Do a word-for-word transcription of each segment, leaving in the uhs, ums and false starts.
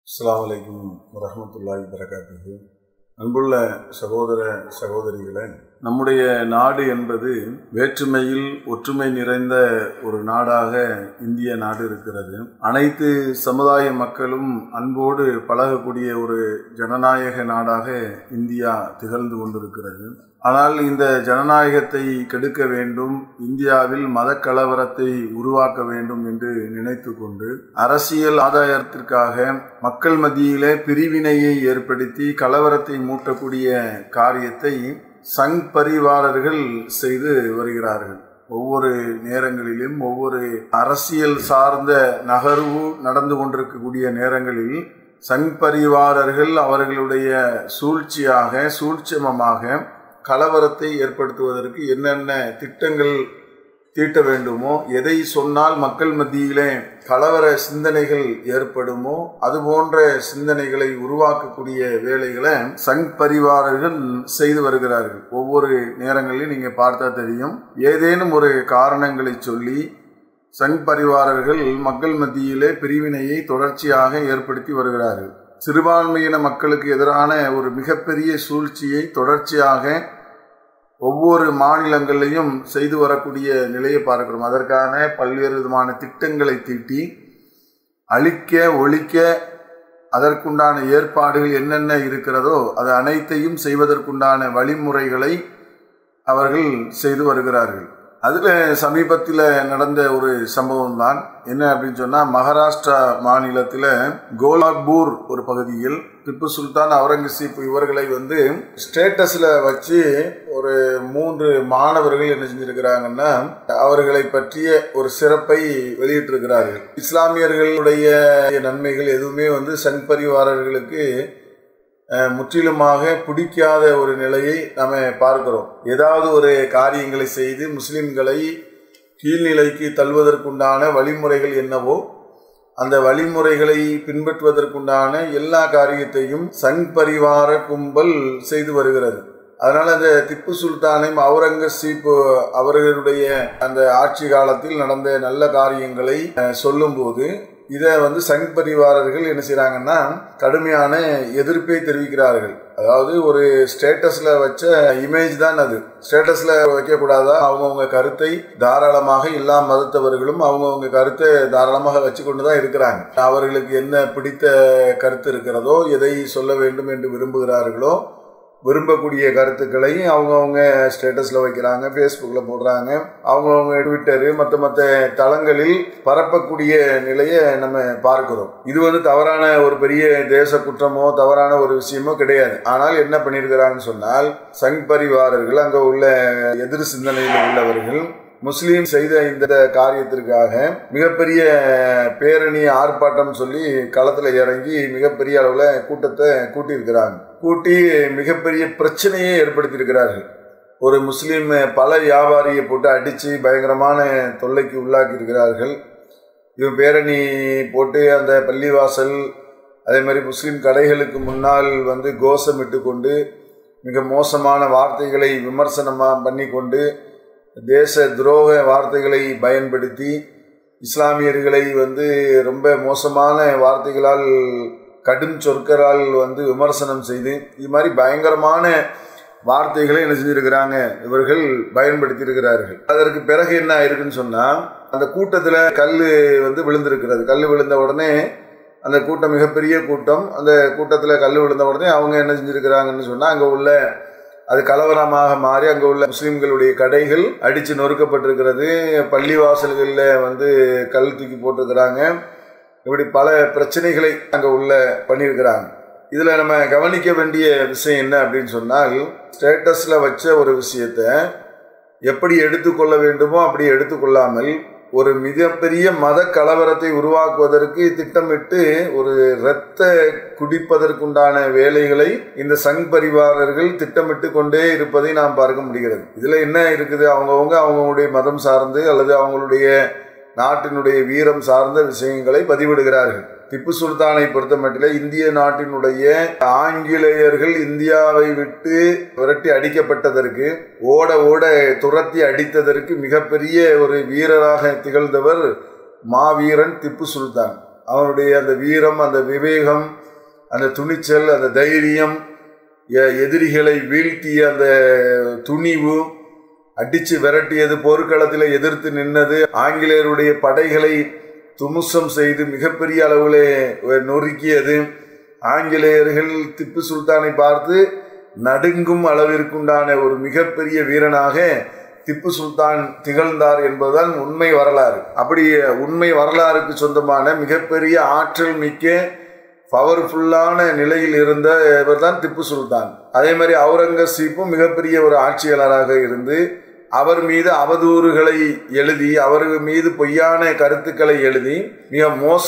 அஸ்ஸலாமு அலைக்கும் வரஹ்மத்துல்லாஹி வபரகாத்துஹு. அன்புள்ள சகோதர சகோதரிகளே, நம்முடைய நாடு என்பது வேற்றுமையில் ஒற்றுமை நிறைந்த ஒரு நாடாக இந்திய நாடு இருக்கிறது. அனைத்து சமுதாய மக்களும் அன்போடு பழகக்கூடிய ஒரு ஜனநாயக நாடாக இந்தியா திகழ்ந்து கொண்டிருக்கிறது. ஆனால் இந்த ஜனநாயகத்தை கெடுக்க வேண்டும், இந்தியாவில் மத கலவரத்தை உருவாக்க வேண்டும் என்று நினைத்து கொண்டு அரசியல் ஆதாயத்திற்காக மக்கள் மத்தியிலே பிரிவினையை ஏற்படுத்தி கலவரத்தை மூட்டக்கூடிய காரியத்தை சங் பரிவாரர்கள் செய்து வருகிறார்கள். ஒவ்வொரு நேரங்களிலும் ஒவ்வொரு அரசியல் சார்ந்த நகர்வு நடந்து கொண்டிருக்கக்கூடிய நேரங்களில் சங் பரிவாரர்கள் அவர்களுடைய சூழ்ச்சியாக சூழ்ச்சிமமாக கலவரத்தை ஏற்படுத்துவதற்கு என்னென்ன திட்டங்கள் தீட்ட வேண்டுமோ, எதை சொன்னால் மக்கள் மத்தியிலே கலவர சிந்தனைகள் ஏற்படுமோ அதுபோன்ற சிந்தனைகளை உருவாக்கக்கூடிய வேலைகளை சங் பரிவாரர்கள் செய்து வருகிறார்கள். ஒவ்வொரு நேரங்களிலும் நீங்க பார்த்தா தெரியும், ஏதேனும் ஒரு காரணங்களை சொல்லி சங் பரிவாரர்கள் மக்கள் மத்தியிலே பிரிவினையை தொடர்ச்சியாக ஏற்படுத்தி வருகிறார்கள். சிறுபான்மையின மக்களுக்கு எதிரான ஒரு மிகப்பெரிய சூழ்ச்சியை தொடர்ச்சியாக ஒவ்வொரு மாநிலங்களிலையும் செய்து வரக்கூடிய நிலையை பார்க்கிறோம். அதற்கான பல்வேறு விதமான திட்டங்களை தீட்டி அழிக்க ஒழிக்க அதற்குண்டான ஏற்பாடுகள் என்னென்ன இருக்கிறதோ அது அனைத்தையும் செய்வதற்குண்டான வழிமுறைகளை அவர்கள் செய்து வருகிறார்கள். அதில் சமீபத்தில் நடந்த ஒரு சம்பவம் தான் என்ன அப்படின்னு சொன்னால், மகாராஷ்டிரா மாநிலத்தில் கோலாப்பூர் ஒரு பகுதியில் திப்பு சுல்தான் அவுரங்கசீப் இவர்களை வந்து ஸ்டேட்டஸில் வச்சு ஒரு மூன்று மாணவர்கள் என்ன செஞ்சிருக்கிறாங்கன்னா அவர்களை பற்றிய ஒரு சிறப்பை வெளியிட்டிருக்கிறார்கள். இஸ்லாமியர்களுடைய நன்மைகள் எதுவுமே வந்து சங் பரிவாரர்களுக்கு முற்றிலுமாக பிடிக்காத ஒரு நிலையை நாம் பார்க்கிறோம். ஏதாவது ஒரு காரியங்களை செய்து முஸ்லிம்களை கீழ்நிலைக்கு தள்ளுவதற்குண்டான வழிமுறைகள் என்னவோ அந்த வழிமுறைகளை பின்பற்றுவதற்குண்டான எல்லா காரியத்தையும் சங் பரிவார கும்பல் செய்து வருகிறது. அதனால அந்த திப்பு சுல்தானை அவுரங்கசீப் அவர்களுடைய அந்த ஆட்சி காலத்தில் நடந்த நல்ல காரியங்களை சொல்லும் போது இதை வந்து சங் பரிவாரர்கள் என்ன செய்யறாங்கன்னா கடுமையான எதிர்ப்பை தெரிவிக்கிறார்கள். அதாவது ஒரு ஸ்டேட்டஸ்ல வச்ச இமேஜ் தான் அது, ஸ்டேட்டஸ்ல வைக்க கூடாதா? அவங்கவுங்க கருத்தை தாராளமாக எல்லா மதத்தவர்களும் அவங்கவுங்க கருத்தை தாராளமாக வச்சு கொண்டுதான் இருக்கிறாங்க. அவர்களுக்கு என்ன பிடித்த கருத்து இருக்கிறதோ, எதை சொல்ல வேண்டும் என்று விரும்புகிறார்களோ விரும்பக்கூடிய கருத்துக்களை அவங்கவுங்க ஸ்டேட்டஸில் வைக்கிறாங்க, ஃபேஸ்புக்கில் போடுறாங்க, அவங்கவுங்க ட்விட்டரு மற்ற மற்ற தளங்களில் பரப்பக்கூடிய நிலையை நம்ம பார்க்கிறோம். இது வந்து தவறான ஒரு பெரிய தேச குற்றமோ தவறான ஒரு விஷயமோ கிடையாது. ஆனால் என்ன பண்ணியிருக்கிறாங்கன்னு சொன்னால், சங் பரிவாரர்கள் அங்கே உள்ள எதிர் சிந்தனையில் உள்ளவர்கள் முஸ்லீம் செய்த இந்த காரியத்திற்காக மிகப்பெரிய பேரணி ஆர்ப்பாட்டம் சொல்லி களத்தில் இறங்கி மிகப்பெரிய அளவில் கூட்டத்தை கூட்டியிருக்கிறாங்க. கூட்டி மிகப்பெரிய பிரச்சனையை ஏற்படுத்தியிருக்கிறார்கள். ஒரு முஸ்லீம் பல வியாபாரியை போட்டு அடித்து பயங்கரமான தொல்லைக்கு உள்ளாக்கி இருக்கிறார்கள். இவன் பேரணி போட்டு அந்த பள்ளிவாசல் அதே மாதிரி முஸ்லீம் கடைகளுக்கு முன்னால் வந்து கோஷமிட்டு கொண்டு மிக மோசமான வார்த்தைகளை விமர்சனமாக பண்ணி கொண்டு தேச துரோக வார்த்தைகளை பயன்படுத்தி இஸ்லாமியர்களை வந்து ரொம்ப மோசமான வார்த்தைகளால் கடும் சொற்களால் வந்து விமர்சனம் செய்து இது மாதிரி பயங்கரமான வார்த்தைகளை என்ன செஞ்சிருக்கிறாங்க, இவர்கள் பயன்படுத்தி இருக்கிறார்கள். அதற்கு பிறகு என்ன ஆயிருக்குன்னு சொன்னால், அந்த கூட்டத்தில் கல் வந்து விழுந்திருக்கிறது. கல் விழுந்த உடனே அந்த கூட்டம் மிகப்பெரிய கூட்டம், அந்த கூட்டத்தில் கல் விழுந்த உடனே அவங்க என்ன செஞ்சிருக்கிறாங்கன்னு சொன்னால், அங்கே உள்ள அது கலவரமாக மாறி அங்கே உள்ள முஸ்லீம்களுடைய கடைகள் அடித்து நொறுக்கப்பட்டிருக்கிறது, பள்ளிவாசல்களில் வந்து கல் தூக்கி போட்டிருக்கிறாங்க. இப்படி பல பிரச்சனைகளை அங்கே உள்ள பண்ணியிருக்கிறாங்க. இதில் நம்ம கவனிக்க வேண்டிய விஷயம் என்ன அப்படின்னு சொன்னால், ஸ்டேட்டஸில் வச்ச ஒரு விஷயத்தை எப்படி எடுத்துக்கொள்ள வேண்டுமோ அப்படி எடுத்துக்கொள்ளாமல் ஒரு மிகப்பெரிய மத கலவரத்தை உருவாக்குவதற்கு திட்டமிட்டு ஒரு இரத்த குடிப்பதற்குண்டான வேலைகளை இந்த சங் பரிவாரர்கள் திட்டமிட்டு கொண்டே இருப்பதை நாம் பார்க்க முடிகிறது. இதில் என்ன இருக்குது, அவங்கவுங்க அவங்களுடைய மதம் சார்ந்து அல்லது அவங்களுடைய நாட்டினுடைய வீரம் சார்ந்த விஷயங்களை பதிவிடுகிறார்கள். திப்பு சுல்தானை பொறுத்த மட்டில் இந்திய நாட்டினுடைய ஆங்கிலேயர்கள் இந்தியாவை விட்டு விரட்டி அடிக்கப்பட்டதற்கு ஓட ஓட துரத்தி அடித்ததற்கு மிகப்பெரிய ஒரு வீரராக திகழ்ந்தவர் மாவீரன் திப்பு சுல்தான். அவனுடைய அந்த வீரம், அந்த விவேகம், அந்த துணிச்சல், அந்த தைரியம், எதிரிகளை வீழ்த்திய அந்த துணிவு, அடித்து விரட்டியது, போர்க்களத்தில் எதிர்த்து நின்னது, ஆங்கிலேயருடைய படைகளை துமுசம் செய்து மிகப்பெரிய அளவில் நொறுக்கியது, ஆங்கிலேயர்கள் திப்பு சுல்தானை பார்த்து நடுங்கும் அளவிற்குண்டான ஒரு மிகப்பெரிய வீரனாக திப்பு சுல்தான் திகழ்ந்தார் என்பதுதான் உண்மை வரலாறு. அப்படி உண்மை வரலாறுக்கு சொந்தமான மிகப்பெரிய ஆற்றல் மிக்க பவர்ஃபுல்லான நிலையில் இருந்தவர் தான் திப்பு சுல்தான். அதே மாதிரி அவுரங்கசீப்பும் மிகப்பெரிய ஒரு ஆட்சியாளராக இருந்து அவர் மீது அவதூறுகளை எழுதி, அவர் மீது பொய்யான கருத்துக்களை எழுதி, மிக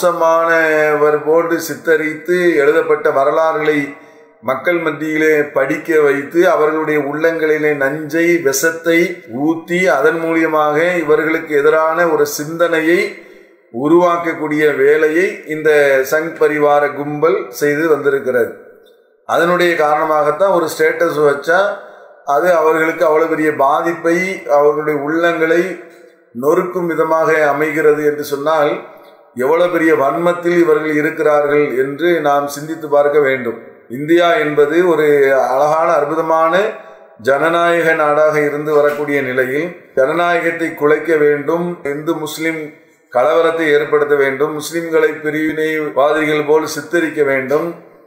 மோசமானவர் போன்று சித்தரித்து எழுதப்பட்ட வரலாறுகளை மக்கள் மத்தியிலே படிக்க வைத்து அவர்களுடைய உள்ளங்களிலே நஞ்சை, விஷத்தை ஊத்தி அதன் மூலியமாக இவர்களுக்கு எதிரான ஒரு சிந்தனையை உருவாக்கக்கூடிய வேலையை இந்த சங் பரிவார கும்பல் செய்து வந்திருக்கிறது. அதனுடைய காரணமாகத்தான் ஒரு ஸ்டேட்டஸ் வச்சா அது அவர்களுக்கு அவ்வளவு பெரிய பாதிப்பை, அவர்களுடைய உள்ளங்களை நொறுக்கும் விதமாக அமைகிறது என்று சொன்னால் எவ்வளவு பெரிய வன்மத்தில் இவர்கள் இருக்கிறார்கள் என்று நாம் சிந்தித்து பார்க்க வேண்டும். இந்தியா என்பது ஒரு அழகான அற்புதமான ஜனநாயக நாடாக இருந்து வரக்கூடிய நிலையில் ஜனநாயகத்தை குலைக்க வேண்டும், இந்து முஸ்லிம் கலவரத்தை ஏற்படுத்த வேண்டும், முஸ்லிம்களை பிரிவினைவாதிகள் போல் சித்தரிக்க வேண்டும்,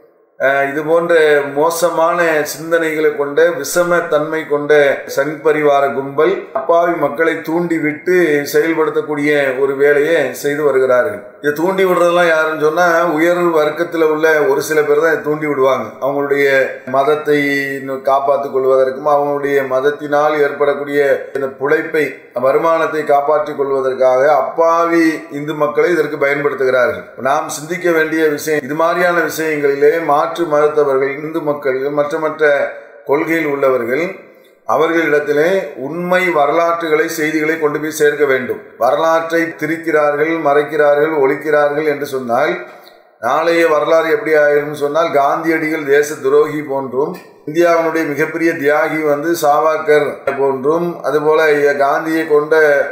இது போன்ற மோசமான சிந்தனைகளை கொண்ட விஷம தன்மை கொண்ட சங் பரிவார கும்பல் அப்பாவி மக்களை தூண்டிவிட்டு செயல்படுத்தக்கூடிய ஒரு வேலையை செய்து வருகிறார்கள். இதை தூண்டி விடுறதெல்லாம் யாருன்னு சொன்னா உயர் வர்க்கத்தில் உள்ள ஒரு சில பேர் தான் தூண்டி விடுவாங்க. அவங்களுடைய மதத்தை காப்பாற்றிக் கொள்வதற்கும் அவங்களுடைய மதத்தினால் ஏற்படக்கூடிய இந்த புழைப்பை, வருமானத்தை காப்பாற்றிக் கொள்வதற்காக அப்பாவி இந்து மக்களை இதற்கு பயன்படுத்துகிறார்கள். நாம் சிந்திக்க வேண்டிய விஷயம், இது மாதிரியான விஷயங்களிலே மாற்று மதத்தவர்கள், இந்து மக்கள், மற்ற மற்ற கொள்கையில் உள்ளவர்கள் அவர்களிடத்திலே உண்மை வரலாற்றுகளை, செய்திகளை கொண்டு போய் சேர்க்க வேண்டும். வரலாற்றை திரிக்கிறார்கள், மறைக்கிறார்கள், ஒழிக்கிறார்கள் என்று சொன்னால் நாளைய வரலாறு எப்படி ஆயிரும் சொன்னால் காந்தியடிகள் தேச துரோகி போன்றும், இந்தியாவினுடைய மிகப்பெரிய தியாகி வந்து சாவர்கர் போன்றும், அதுபோல காந்தியை கொண்ட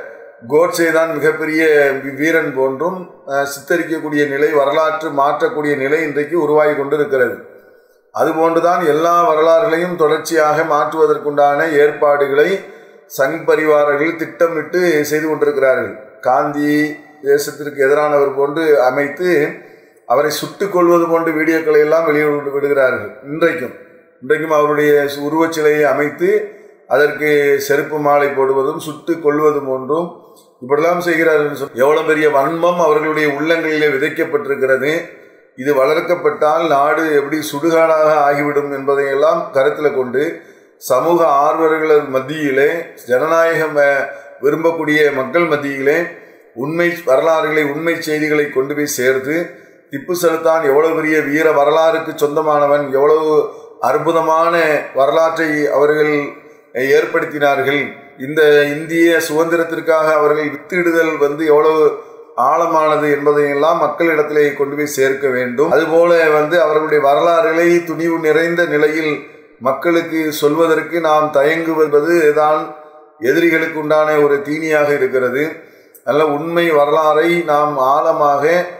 கோட்சே தான் மிகப்பெரிய வீரன் போன்றும் சித்தரிக்கக்கூடிய நிலை, வரலாற்று மாற்றக்கூடிய நிலை இன்றைக்கு உருவாகி கொண்டிருக்கிறது. அதுபோன்றுதான் எல்லா வரலாறுகளையும் தொடர்ச்சியாக மாற்றுவதற்குண்டான ஏற்பாடுகளை சங் பரிவாரர்கள் திட்டமிட்டு செய்து கொண்டிருக்கிறார்கள். காந்தி தேசத்திற்கு எதிரானவர் போன்று அமைத்து அவரை சுட்டுக் கொள்வது போன்ற வீடியோக்களை எல்லாம் வெளியிட்டு விடுகிறார்கள். இன்றைக்கும் இன்றைக்கும் அவருடைய உருவச்சிலையை அமைத்து அதற்கு செருப்பு மாலை போடுவதும் சுட்டுக் கொள்வதும் ஒன்றும் இப்படிலாம் செய்கிறார்கள். எவ்வளவு பெரிய வன்மம் அவர்களுடைய உள்ளங்களிலே விதைக்கப்பட்டிருக்கிறது. இது வளர்க்கப்பட்டால் நாடு எப்படி சுடுகாடாக ஆகிவிடும் என்பதையெல்லாம் கருத்தில் கொண்டு சமூக ஆர்வலர்கள் மத்தியிலே, ஜனநாயகம் விரும்பக்கூடிய மக்கள் மத்தியிலே உண்மை வரலாறுகளை, உண்மை செய்திகளை கொண்டு போய் சேர்த்து திப்பு சுல்தான் எவ்வளவு பெரிய வீர வரலாறுக்கு சொந்தமானவன், எவ்வளவு அற்புதமான வரலாற்றை அவர்கள் ஏற்படுத்தினார்கள், இந்த இந்திய சுதந்திரத்திற்காக அவர்கள் வித்திடுதல் வந்து எவ்வளவு ஆழமானது என்பதையெல்லாம் மக்களிடத்திலே கொண்டு போய் சேர்க்க வேண்டும். அதுபோல வந்து அவர்களுடைய வரலாறுகளை துணிவு நிறைந்த நிலையில் மக்களுக்கு சொல்வதற்கு நாம் தயங்குவது தான் எதிரிகளுக்கு உண்டான ஒரு தீனியாக இருக்கிறது. நல்ல உண்மை வரலாறை நாம் ஆழமாக,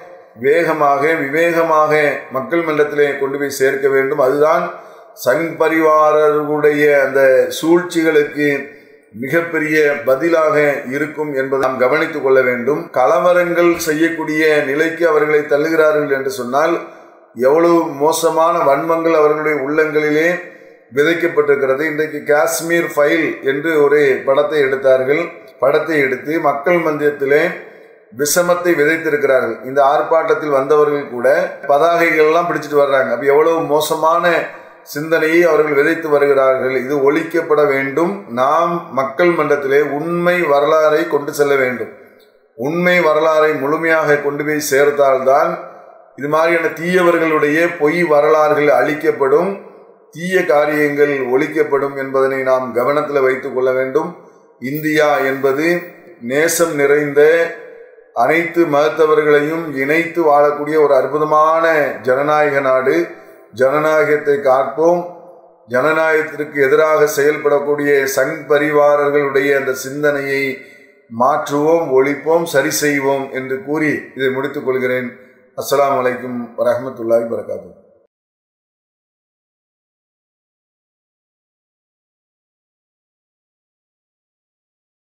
வேகமாக, விவேகமாக மக்கள் மன்றத்திலே கொண்டு போய் சேர்க்க வேண்டும். அதுதான் சங் பரிவாரர்களுடைய அந்த சூழ்ச்சிகளுக்கு மிகப்பெரிய பதிலாக இருக்கும் என்பதை நாம் கவனித்துக் கொள்ள வேண்டும். கலவரங்கள் செய்யக்கூடிய நிலைக்கு அவர்களை தள்ளுகிறார்கள் என்று சொன்னால் எவ்வளவு மோசமான வன்மங்கள் அவர்களுடைய உள்ளங்களிலே விதைக்கப்பட்டிருக்கிறது. இன்றைக்கு காஷ்மீர் ஃபைல் என்று ஒரு படத்தை எடுத்தார்கள். படத்தை எடுத்து மக்கள் மன்றத்திலே விஷமத்தை விதைத்திருக்கிறார்கள். இந்த ஆர்ப்பாட்டத்தில் வந்தவர்கள் கூட பதாகைகள் எல்லாம் பிடிச்சிட்டு வர்றாங்க. அப்ப எவ்வளவு மோசமான சிந்தனையை அவர்கள் விதைத்து வருகிறார்கள். இது ஒழிக்கப்பட வேண்டும். நாம் மக்கள் மன்றத்திலே உண்மை வரலாறை கொண்டு செல்ல வேண்டும். உண்மை வரலாறை முழுமையாக கொண்டு போய் சேர்த்தால்தான் இது மாதிரியான தீயவர்களுடைய பொய் வரலாறுகள் அழிக்கப்படும், தீய காரியங்கள் ஒழிக்கப்படும் என்பதனை நாம் கவனத்தில் வைத்துக் கொள்ள வேண்டும். இந்தியா என்பது நேசம் நிறைந்த அனைத்து மதத்தவர்களையும் இணைத்து வாழக்கூடிய ஒரு அற்புதமான ஜனநாயக நாடு. ஜனநாயகத்தை காப்போம். ஜனநாயகத்திற்கு எதிராக செயல்படக்கூடிய சங் பரிவாரர்களுடைய அந்த சிந்தனையை மாற்றுவோம், ஒழிப்போம், சரி செய்வோம் என்று கூறி இதை முடித்துக் கொள்கிறேன். அஸ்ஸலாமு அலைக்கும் வரஹ்மத்துல்லாஹி வபரகாத்துஹு.